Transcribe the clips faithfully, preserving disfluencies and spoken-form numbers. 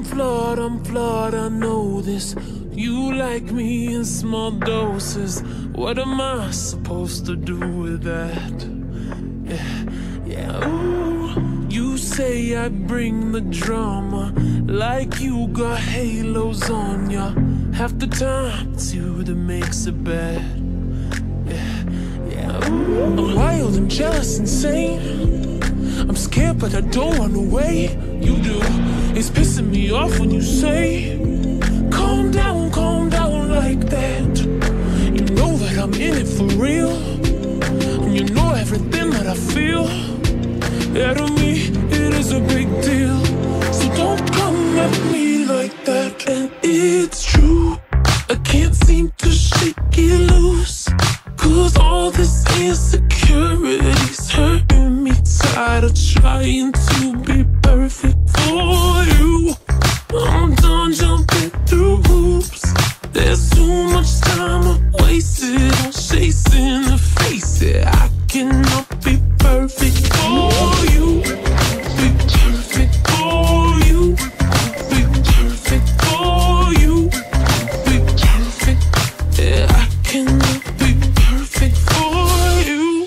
I'm flawed, I'm flawed, I know this. You like me in small doses. What am I supposed to do with that? Yeah, yeah, ooh. You say I bring the drama, like you got halos on ya. Half the time it's you that makes it bad. Yeah, yeah, ooh. I'm wild, I'm jealous, insane. I'm scared but I don't run away. You do. It's pissing me off when you say, calm down, calm down like that. You know that I'm in it for real, and you know everything that I feel. Yeah, to me, it is a big deal. So don't come at me like that. And it's true, I can't seem to shake it loose, cause all this insecurity's hurting me. Tired of trying to be perfect for you. I'm done jumping through hoops. There's too much time I've wasted on chasing the face it. I cannot be perfect for you. Be perfect for you. Be perfect for you. Be perfect. Yeah, I cannot be perfect for you.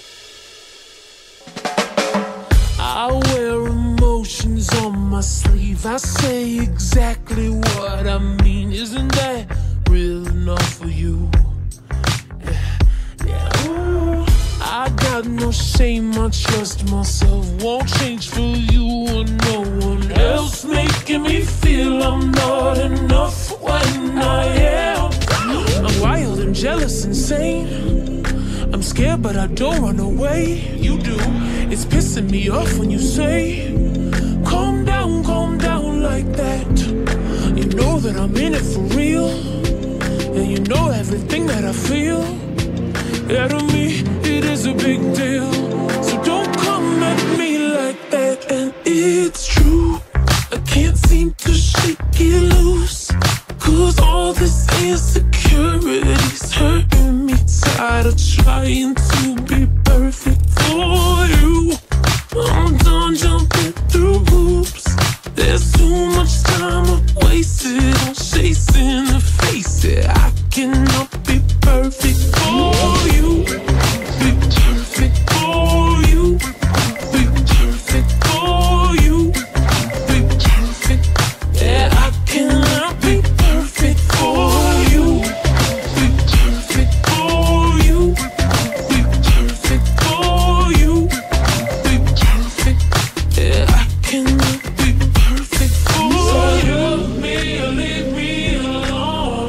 I wear emotions on my sleeve. I say exactly what I mean. Isn't that real enough for you? Yeah, yeah. Ooh. I got no shame, I trust myself. Won't change for you or no one else, making me feel I'm not enough when I am. I'm wild and jealous, insane. I'm scared but I don't run away. You do. It's pissing me off when you say, calm down, calm down like that. You know that I'm in it for real, and you know everything that I feel. Yeah, to me, it is a big deal. So don't come at me like that. And it's true, I can't seem to shake it loose, cause all this insecurity's hurting me. Tired of trying to be perfect for you. I'm done jumping through hoops. There's too much time I've wasted on chasing the face it. I cannot be perfect for you. Be perfect for you. Be perfect for you. Be perfect. Yeah, I cannot be perfect for you. Be perfect for you. Be perfect for you. Be perfect. Yeah, I cannot be perfect for you. So love me or leave me alone.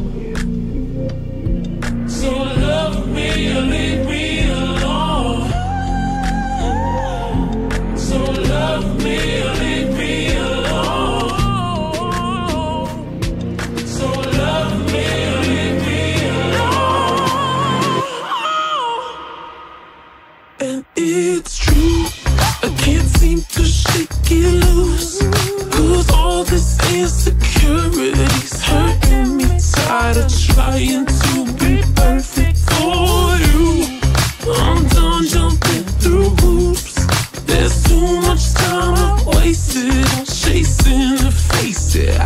So love me or leave me alone. So love me or leave me alone. So love me or leave me alone. And it's true, I can't seem to shake it loose, cause all this insecurity's hurting me. Tired of trying to be perfect for you. I'm done jumping through hoops. There's too much time I've wasted on chasing the face it.